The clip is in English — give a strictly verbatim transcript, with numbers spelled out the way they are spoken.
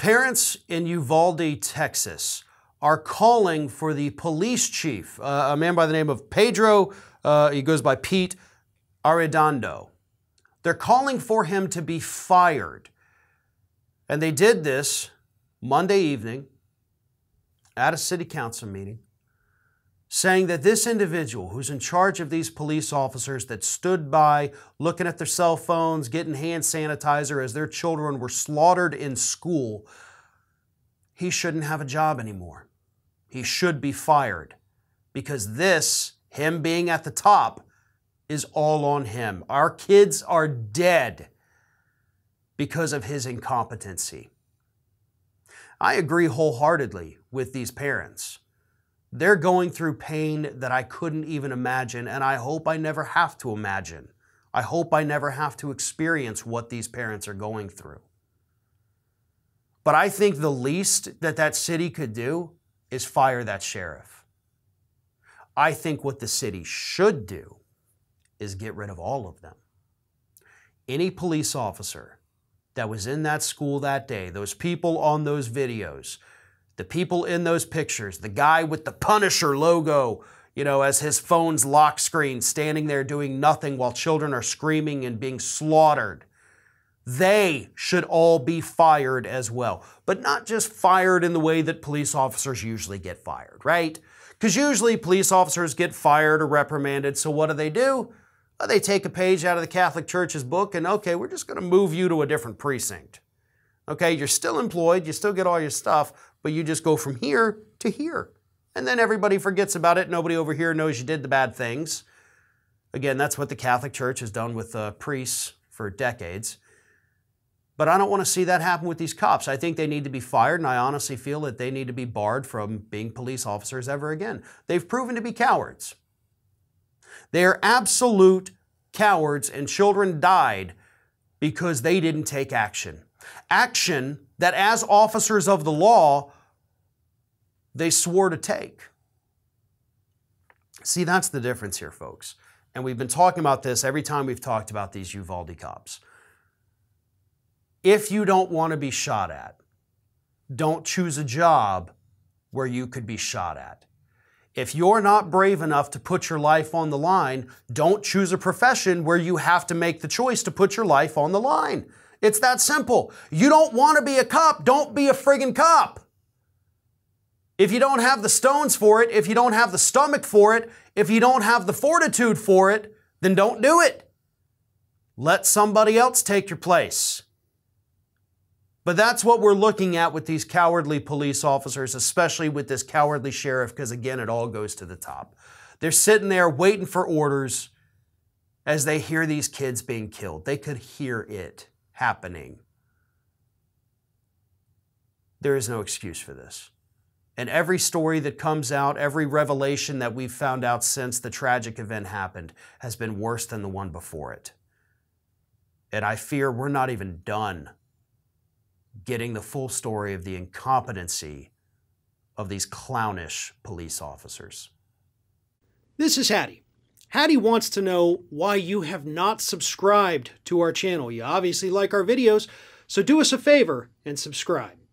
Parents in Uvalde, Texas, are calling for the police chief, uh, a man by the name of Pedro, uh, he goes by Pete, Redondo. They're calling for him to be fired. And they did this Monday evening at a city council meeting, saying that this individual who's in charge of these police officers that stood by looking at their cell phones, getting hand sanitizer as their children were slaughtered in school, he shouldn't have a job anymore. He should be fired because this, him being at the top, is all on him. Our kids are dead because of his incompetency. I agree wholeheartedly with these parents. They're going through pain that I couldn't even imagine, and I hope I never have to imagine. I hope I never have to experience what these parents are going through. But I think the least that that city could do is fire that sheriff. I think what the city should do is get rid of all of them. Any police officer that was in that school that day, those people on those videos, the people in those pictures, the guy with the Punisher logo, you know, as his phone's lock screen, standing there doing nothing while children are screaming and being slaughtered, they should all be fired as well. But not just fired in the way that police officers usually get fired, right? Because usually police officers get fired or reprimanded, so what do they do? Well, they take a page out of the Catholic Church's book and, okay, we're just going to move you to a different precinct. Okay, you're still employed, you still get all your stuff, but you just go from here to here. And then everybody forgets about it. Nobody over here knows you did the bad things. Again, that's what the Catholic Church has done with uh, priests for decades. But I don't want to see that happen with these cops. I think they need to be fired, and I honestly feel that they need to be barred from being police officers ever again. They've proven to be cowards. They are absolute cowards, and children died because they didn't take action. Action that as officers of the law, they swore to take. See, that's the difference here, folks. And we've been talking about this every time we've talked about these Uvalde cops. If you don't want to be shot at, don't choose a job where you could be shot at. If you're not brave enough to put your life on the line, don't choose a profession where you have to make the choice to put your life on the line. It's that simple. You don't want to be a cop, don't be a friggin' cop. If you don't have the stones for it, if you don't have the stomach for it, if you don't have the fortitude for it, then don't do it. Let somebody else take your place. But that's what we're looking at with these cowardly police officers, especially with this cowardly sheriff, because again, it all goes to the top. They're sitting there waiting for orders as they hear these kids being killed. They could hear it happening. There is no excuse for this. And every story that comes out, every revelation that we've found out since the tragic event happened has been worse than the one before it. And I fear we're not even done getting the full story of the incompetency of these clownish police officers. This is Hattie. Hattie wants to know why you have not subscribed to our channel. You obviously like our videos, so do us a favor and subscribe.